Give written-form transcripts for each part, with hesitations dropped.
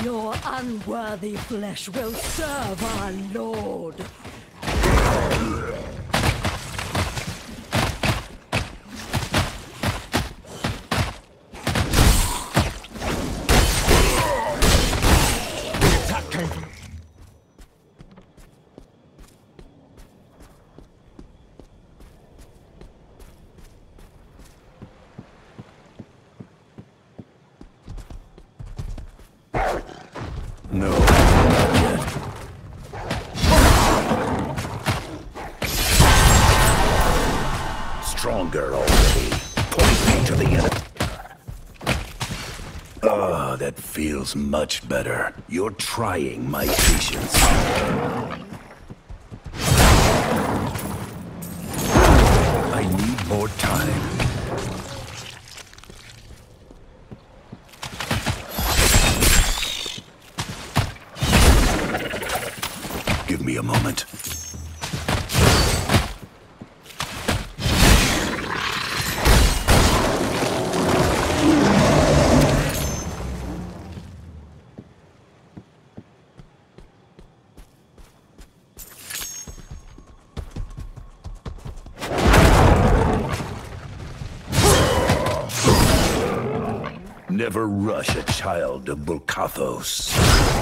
Your unworthy flesh will serve our Lord. No. Stronger already. Point me to the enemy. Ah, that feels much better. You're trying my patience. I need more time. Give me a moment. Never rush a child of Bulkathos.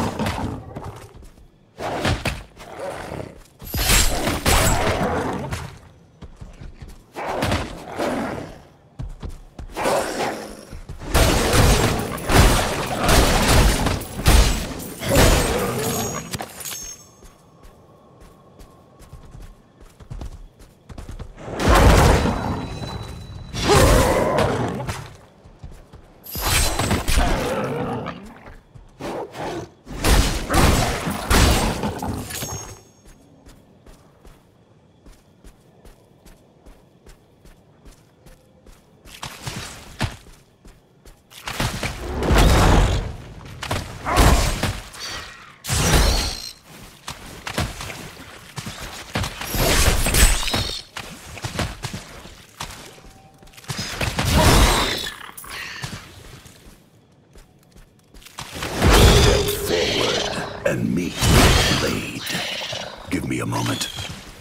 And meet the blade. Give me a moment.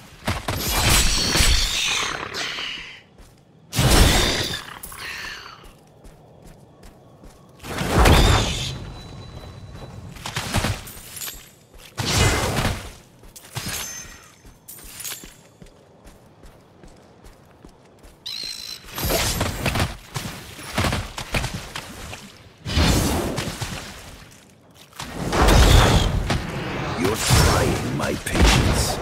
You're trying my patience.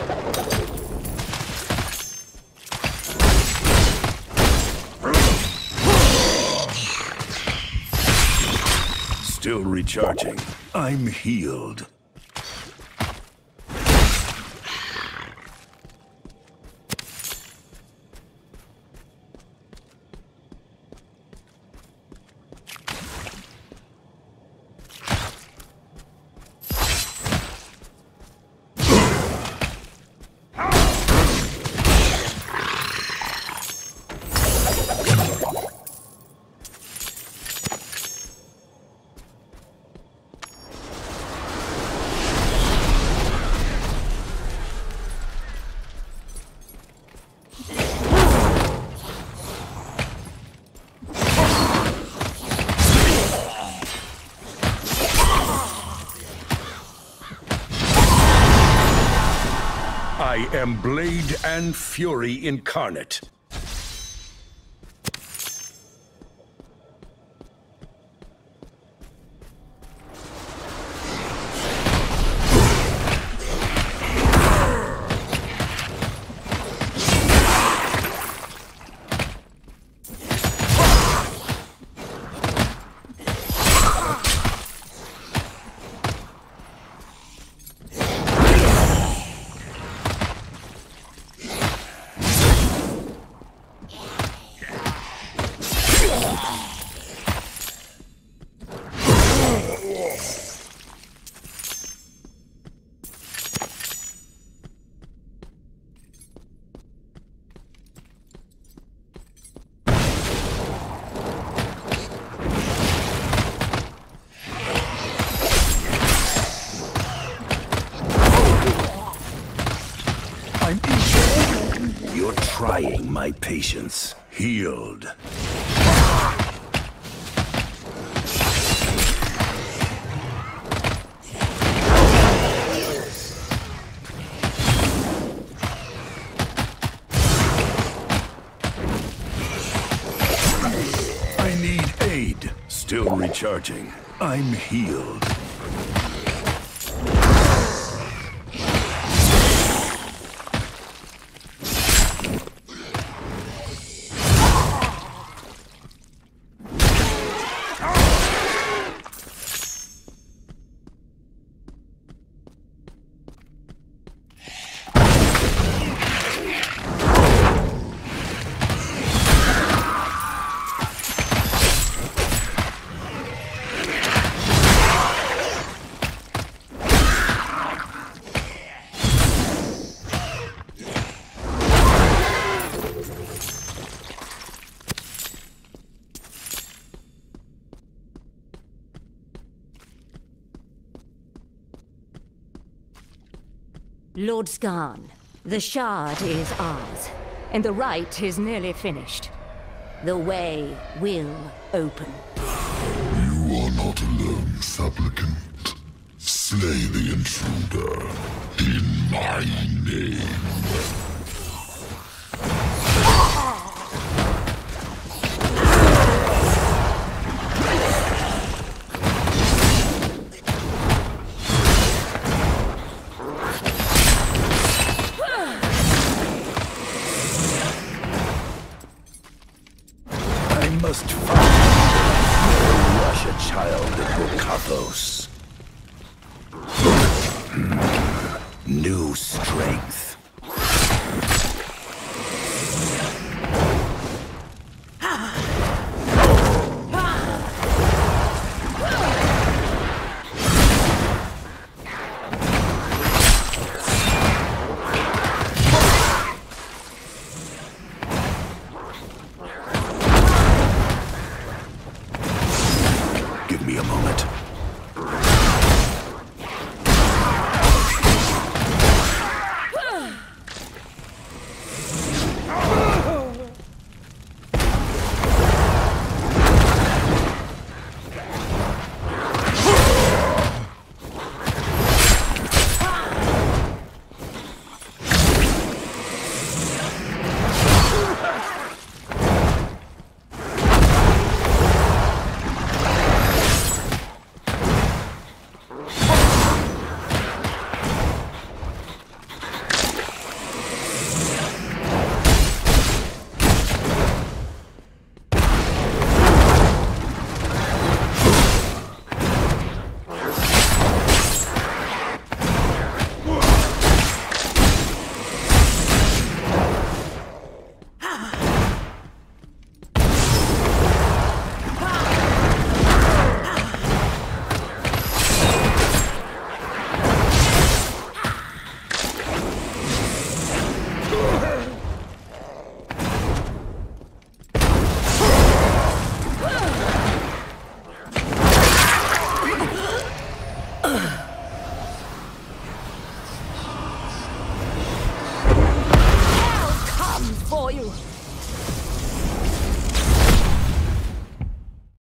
Still recharging. I'm healed. I am Blade and Fury incarnate. You're trying my patience. Healed. I need aid. Still recharging. I'm healed. Lord Skarn, the shard is ours, and the rite is nearly finished. The way will open. You are not alone, supplicant. Slay the intruder in my name. I must find Russia child of Kathos. New strength. Give me a moment. For you.